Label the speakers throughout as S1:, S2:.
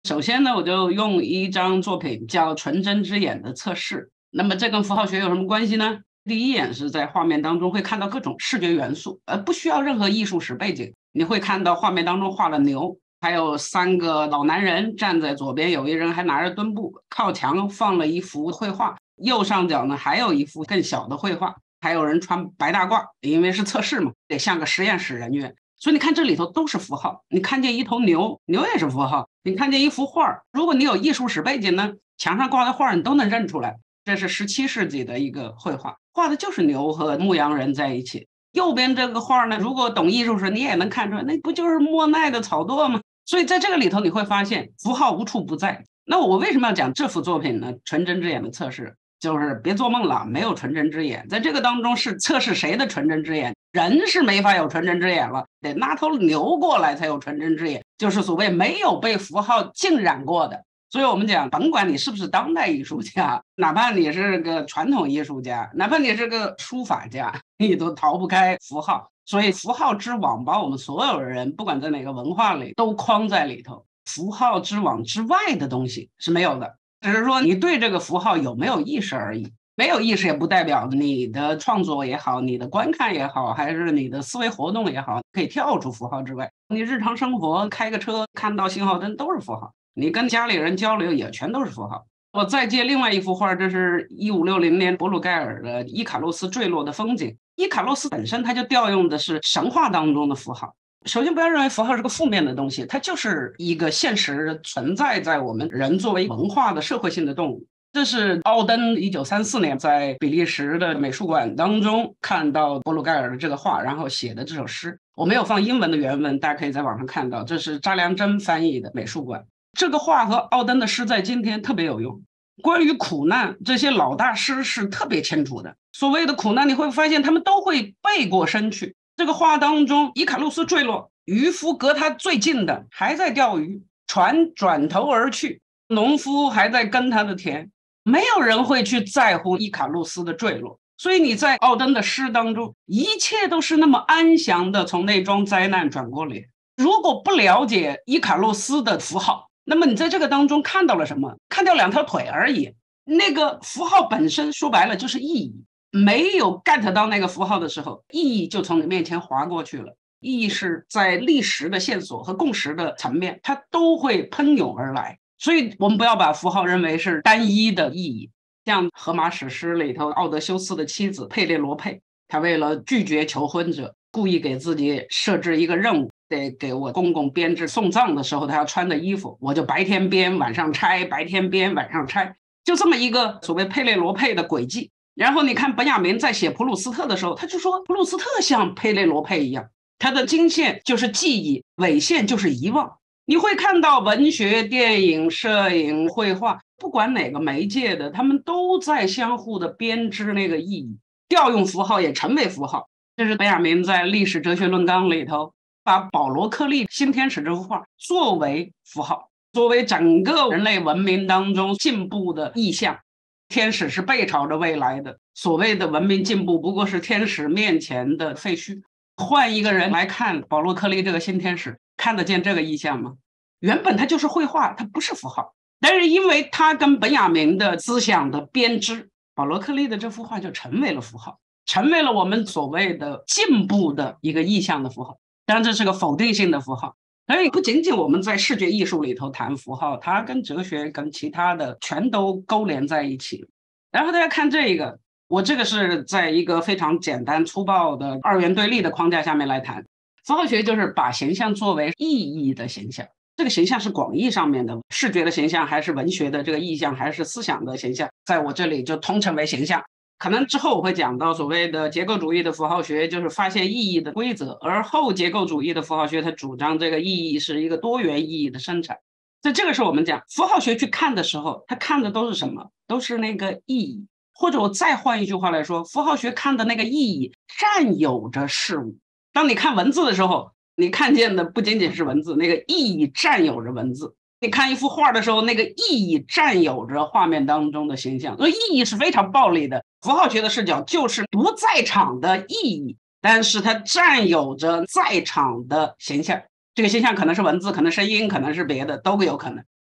S1: 首先呢，我就用一张作品叫《纯真之眼》的测试。那么这跟符号学有什么关系呢？第一眼是在画面当中会看到各种视觉元素，不需要任何艺术史背景。你会看到画面当中画了牛，还有3个老男人站在左边，有一人还拿着墩布，靠墙放了一幅绘画，右上角呢还有一幅更小的绘画，还有人穿白大褂，因为是测试嘛，得像个实验室人员。所以你看这里头都是符号，你看见一头牛，牛也是符号；你看见一幅画，如果你有艺术史背景呢，墙上挂的画你都能认出来。这是17世纪的一个绘画，画的就是牛和牧羊人在一起。右边这个画呢，如果懂艺术史，你也能看出来，那不就是莫奈的草垛吗？所以在这个里头你会发现符号无处不在。那我为什么要讲这幅作品呢？纯真之眼的测试，就是别做梦了，没有纯真之眼。在这个当中是测试谁的纯真之眼，人是没法有纯真之眼了，得拿头牛过来才有纯真之眼，就是所谓没有被符号浸染过的。所以我们讲，甭管你是不是当代艺术家，哪怕你是个传统艺术家，哪怕你是个书法家，你都逃不开符号。所以符号之网把我们所有人不管在哪个文化里都框在里头，符号之网之外的东西是没有的，只是说你对这个符号有没有意识而已。没有意识也不代表你的创作也好，你的观看也好，还是你的思维活动也好，可以跳出符号之外。你日常生活开个车看到信号灯都是符号，你跟家里人交流也全都是符号。我再借另外一幅画，这是1560年博鲁盖尔的伊卡洛斯坠落的风景。伊卡洛斯本身它就调用的是神话当中的符号。首先不要认为符号是个负面的东西，它就是一个现实存在在我们人作为文化的社会性的动物。这是奥登1934年在比利时的美术馆当中看到博鲁盖尔的这个画，然后写的这首诗。我没有放英文的原文，大家可以在网上看到，这是查良铮翻译的美术馆。这个画和奥登的诗在今天特别有用。关于苦难，这些老大师是特别清楚的。所谓的苦难，你会发现他们都会背过身去。这个画当中，伊卡洛斯坠落，渔夫隔他最近的还在钓鱼，船转头而去，农夫还在耕他的田。没有人会去在乎伊卡洛斯的坠落，所以你在奥登的诗当中，一切都是那么安详的从那桩灾难转过来。如果不了解伊卡洛斯的符号，那么你在这个当中看到了什么？看到2条腿而已。那个符号本身说白了就是意义，没有 get 到那个符号的时候，意义就从你面前划过去了。意义是在历史的线索和共识的层面，它都会喷涌而来。所以我们不要把符号认为是单一的意义。像荷马史诗里头奥德修斯的妻子佩列罗佩，他为了拒绝求婚者，故意给自己设置一个任务，得给我公公编制送葬的时候他要穿的衣服，我就白天编晚上拆，白天编晚上拆，就这么一个所谓佩列罗佩的轨迹。然后你看本雅明在写普鲁斯特的时候，他就说普鲁斯特像佩列罗佩一样，他的经线就是记忆，纬线就是遗忘。你会看到文学、电影、摄影、绘画，不管哪个媒介的，他们都在相互的编织那个意义，调用符号也成为符号。这是本雅明在《历史哲学论纲》里头把保罗克利新天使这幅画作为符号，作为整个人类文明当中进步的意象。天使是背朝着未来的，所谓的文明进步不过是天使面前的废墟。换一个人来看保罗克利这个新天使，看得见这个意象吗？原本它就是绘画，它不是符号，但是因为它跟本雅明的思想的编织，保罗克利的这幅画就成为了符号，成为了我们所谓的进步的一个意象的符号。当然这是个否定性的符号，所以不仅仅我们在视觉艺术里头谈符号，它跟哲学跟其他的全都勾连在一起。然后大家看这个，我这个是在一个非常简单粗暴的二元对立的框架下面来谈。符号学就是把形象作为意义的形象，这个形象是广义上面的，视觉的形象还是文学的这个意象还是思想的形象，在我这里就通称为形象。可能之后我会讲到所谓的结构主义的符号学，就是发现意义的规则，而后结构主义的符号学它主张这个意义是一个多元意义的生产。在这个时候我们讲符号学去看的时候，它看的都是什么？都是那个意义。或者我再换一句话来说，符号学看的那个意义占有着事物。当你看文字的时候，你看见的不仅仅是文字，那个意义占有着文字。你看一幅画的时候，那个意义占有着画面当中的形象。所以意义是非常暴力的。符号学的视角就是不在场的意义，但是它占有着在场的形象。这个形象可能是文字，可能是声音，可能是别的，都有可能。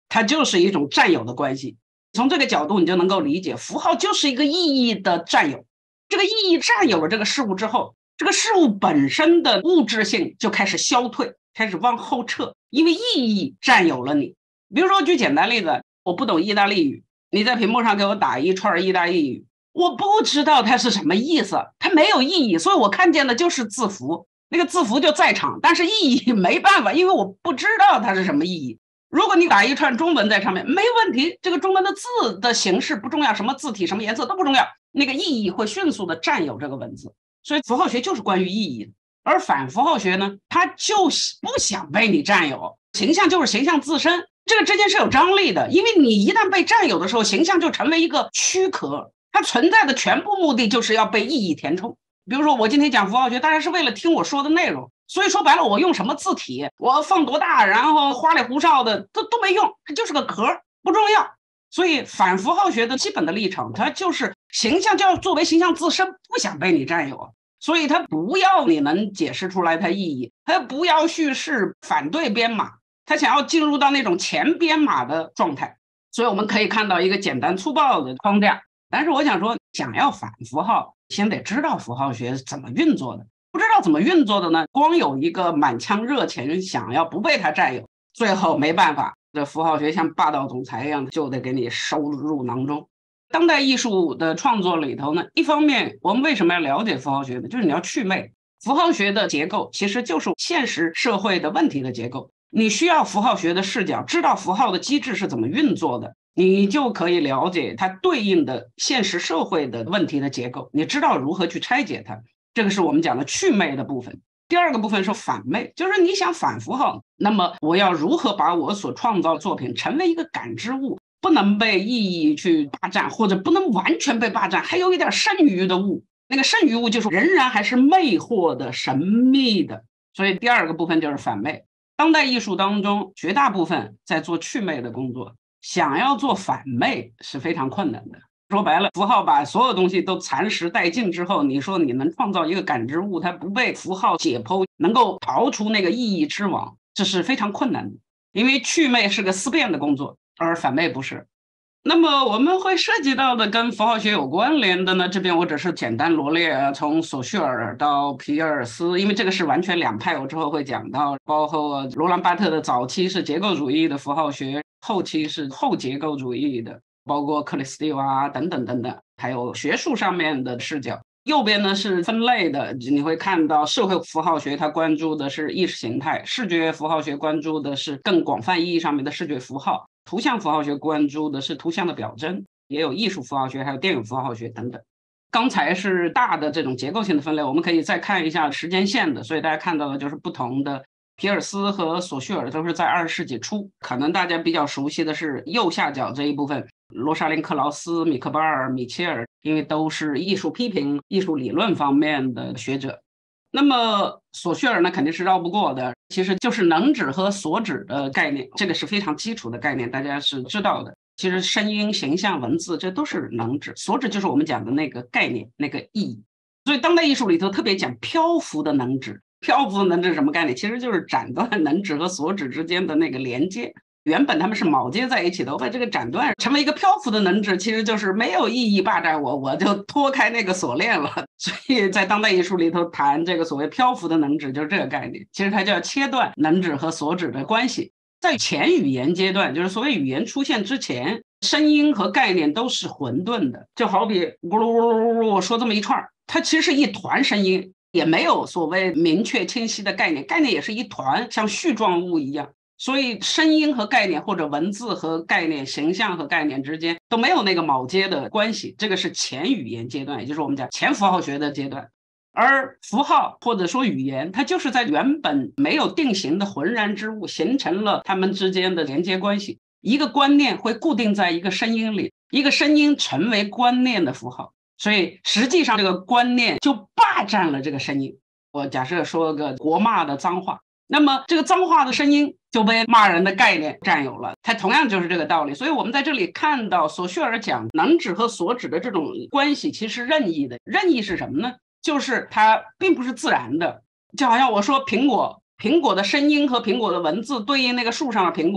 S1: 它就是一种占有的关系。从这个角度，你就能够理解，符号就是一个意义的占有。这个意义占有了这个事物之后，这个事物本身的物质性就开始消退，开始往后撤，因为意义占有了你。比如说，举简单例子，我不懂意大利语，你在屏幕上给我打一串意大利语，我不知道它是什么意思，它没有意义，所以我看见的就是字符，那个字符就在场，但是意义没办法，因为我不知道它是什么意义。如果你打一串中文在上面，没问题，这个中文的字的形式不重要，什么字体什么颜色都不重要，那个意义会迅速的占有这个文字。所以符号学就是关于意义的。而反符号学呢，它就是不想被你占有，形象就是形象自身，这个之间是有张力的，因为你一旦被占有的时候，形象就成为一个躯壳，它存在的全部目的就是要被意义填充。比如说我今天讲符号学，大家是为了听我说的内容，所以说白了，我用什么字体，我放多大，然后花里胡哨的都没用，这就是个壳，不重要。所以反符号学的基本的立场，它就是形象就要作为形象自身，不想被你占有，所以它不要你能解释出来它意义，它不要叙事反对编码，它想要进入到那种前编码的状态。所以我们可以看到一个简单粗暴的框架。但是我想说，想要反符号，先得知道符号学怎么运作的。不知道怎么运作的呢，光有一个满腔热情想要不被它占有，最后没办法，这符号学像霸道总裁一样，就得给你收入囊中。当代艺术的创作里头呢，一方面我们为什么要了解符号学呢？就是你要祛魅。符号学的结构其实就是现实社会的问题的结构，你需要符号学的视角，知道符号的机制是怎么运作的，你就可以了解它对应的现实社会的问题的结构，你知道如何去拆解它。这个是我们讲的祛魅的部分。第二个部分是反魅，就是你想反符号，那么我要如何把我所创造作品成为一个感知物，不能被意义去霸占，或者不能完全被霸占，还有一点剩余的物，那个剩余物就是仍然还是魅惑的、神秘的。所以第二个部分就是反魅。当代艺术当中绝大部分在做祛魅的工作，想要做反魅是非常困难的。说白了，符号把所有东西都蚕食殆尽之后，你说你能创造一个感知物，它不被符号解剖，能够逃出那个意义之网，这是非常困难的。因为祛魅是个思辨的工作，而反魅不是。那么我们会涉及到的跟符号学有关联的呢，这边我只是简单罗列，从索绪尔到皮耶尔斯，因为这个是完全两派，我之后会讲到，包括罗兰巴特的早期是结构主义的符号学，后期是后结构主义的，包括克里斯蒂娃等等等等，还有学术上面的视角。右边呢是分类的，你会看到社会符号学它关注的是意识形态，视觉符号学关注的是更广泛意义上面的视觉符号，图像符号学关注的是图像的表征，也有艺术符号学，还有电影符号学等等。刚才是大的这种结构性的分类，我们可以再看一下时间线的，所以大家看到的就是不同的。皮尔斯和索绪尔都是在20世纪初，可能大家比较熟悉的是右下角这一部分，罗莎琳·克劳斯、米克巴尔、米切尔，因为都是艺术批评、艺术理论方面的学者。那么索绪尔呢，肯定是绕不过的，其实就是能指和所指的概念，这个是非常基础的概念，大家是知道的。其实声音、形象、文字，这都是能指，所指就是我们讲的那个概念、那个意义。所以当代艺术里头特别讲漂浮的能指。漂浮能指是什么概念？其实就是斩断能指和所指之间的那个连接。原本他们是铆接在一起的，我把这个斩断成为一个漂浮的能指，其实就是没有意义霸占我，我就脱开那个锁链了。所以在当代艺术里头谈这个所谓漂浮的能指，就是这个概念。其实它叫切断能指和所指的关系。在前语言阶段，就是所谓语言出现之前，声音和概念都是混沌的，就好比咕噜咕噜咕噜，我说这么一串，它其实是一团声音。也没有所谓明确清晰的概念，概念也是一团像絮状物一样，所以声音和概念或者文字和概念、形象和概念之间都没有那个铆接的关系，这个是前语言阶段，也就是我们讲前符号学的阶段。而符号或者说语言，它就是在原本没有定型的浑然之物形成了它们之间的连接关系，一个观念会固定在一个声音里，一个声音成为观念的符号，所以实际上这个观念就霸占了这个声音。我假设说个国骂的脏话，那么这个脏话的声音就被骂人的概念占有了，它同样就是这个道理。所以我们在这里看到索绪尔讲能指和所指的这种关系其实任意的。任意是什么呢？就是它并不是自然的，就好像我说苹果的声音和苹果的文字对应那个树上的苹果，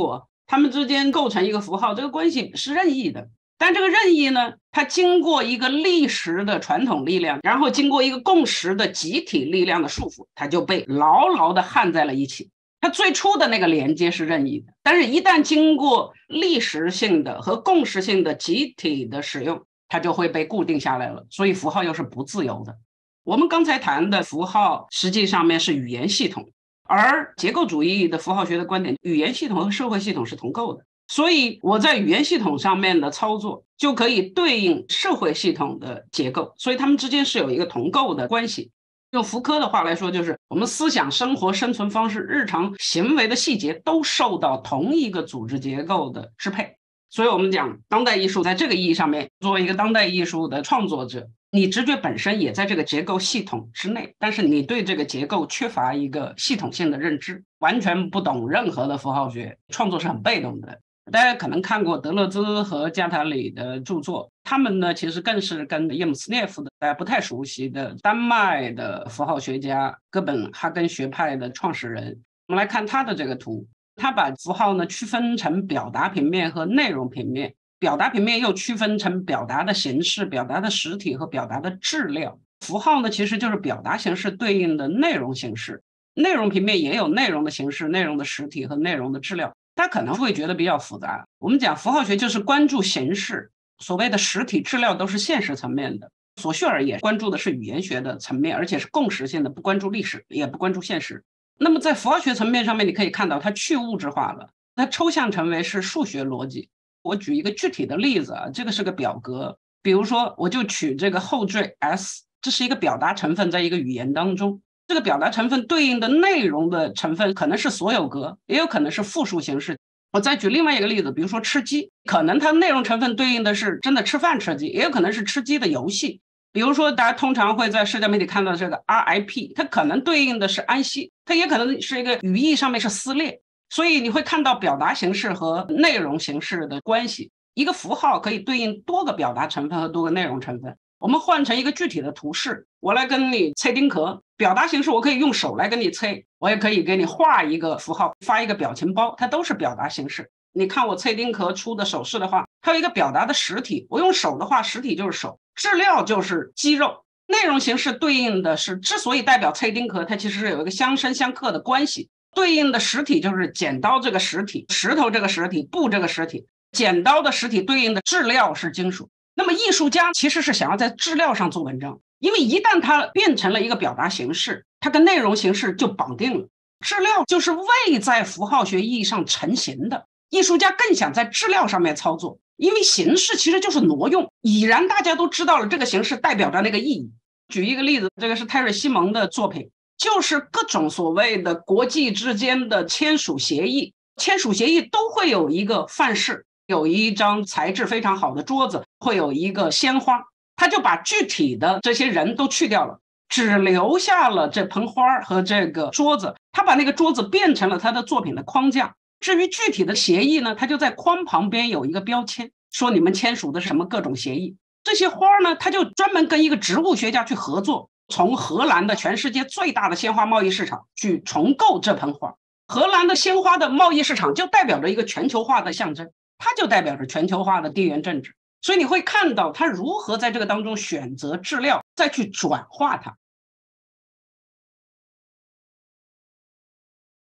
S1: 它们之间构成一个符号，这个关系是任意的。但这个任意呢，它经过一个历史的传统力量，然后经过一个共识的集体力量的束缚，它就被牢牢地焊在了一起。它最初的那个连接是任意的，但是一旦经过历史性的和共识性的集体的使用，它就会被固定下来了。所以符号又是不自由的。我们刚才谈的符号实际上面是语言系统，而结构主义的符号学的观点，语言系统和社会系统是同构的。所以我在语言系统上面的操作就可以对应社会系统的结构，所以它们之间是有一个同构的关系。用福柯的话来说，就是我们思想、生活、生存方式、日常行为的细节都受到同一个组织结构的支配。所以我们讲当代艺术在这个意义上面，作为一个当代艺术的创作者，你直觉本身也在这个结构系统之内，但是你对这个结构缺乏一个系统性的认知，完全不懂任何的符号学，创作是很被动的。大家可能看过德勒兹和加塔里的著作，他们呢其实更是跟叶姆斯涅夫的大家不太熟悉的丹麦的符号学家哥本哈根学派的创始人。我们来看他的这个图，他把符号呢区分成表达平面和内容平面，表达平面又区分成表达的形式、表达的实体和表达的质料。符号呢其实就是表达形式对应的内容形式，内容平面也有内容的形式、内容的实体和内容的质料。大家可能会觉得比较复杂，我们讲符号学就是关注形式，所谓的实体质料都是现实层面的。索绪尔也关注的是语言学的层面，而且是共识性的，不关注历史，也不关注现实。那么在符号学层面上面，你可以看到它去物质化了，它抽象成为是数学逻辑。我举一个具体的例子啊，这个是个表格，比如说我就取这个后缀 s， 这是一个表达成分在一个语言当中。这个表达成分对应的内容的成分可能是所有格，也有可能是复数形式。我再举另外一个例子，比如说吃鸡，可能它内容成分对应的是真的吃饭吃鸡，也有可能是吃鸡的游戏。比如说大家通常会在社交媒体看到这个 RIP， 它可能对应的是安息，它也可能是一个语义上面是撕裂。所以你会看到表达形式和内容形式的关系，一个符号可以对应多个表达成分和多个内容成分。我们换成一个具体的图示，我来跟你猜丁壳，表达形式我可以用手来跟你猜，我也可以给你画一个符号，发一个表情包，它都是表达形式。你看我猜丁壳出的手势的话，它有一个表达的实体，我用手的话，实体就是手，质料就是肌肉，内容形式对应的是，之所以代表猜丁壳，它其实是有一个相生相克的关系，对应的实体就是剪刀这个实体，石头这个实体，布这个实体，剪刀的实体对应的质料是金属。那么艺术家其实是想要在质料上做文章，因为一旦它变成了一个表达形式，它跟内容形式就绑定了。质料就是未在符号学意义上成型的，艺术家更想在质料上面操作，因为形式其实就是挪用，已然大家都知道了这个形式代表着那个意义。举一个例子，这个是泰瑞西蒙的作品，就是各种所谓的国际之间的签署协议，签署协议都会有一个范式，有一张材质非常好的桌子，会有一个鲜花，他就把具体的这些人都去掉了，只留下了这盆花和这个桌子，他把那个桌子变成了他的作品的框架。至于具体的协议呢，他就在框旁边有一个标签，说你们签署的什么各种协议。这些花呢，他就专门跟一个植物学家去合作，从荷兰的全世界最大的鲜花贸易市场去重构这盆花。荷兰的鲜花的贸易市场就代表着一个全球化的象征，它就代表着全球化的地缘政治。所以你会看到他如何在这个当中选择质料，再去转化它。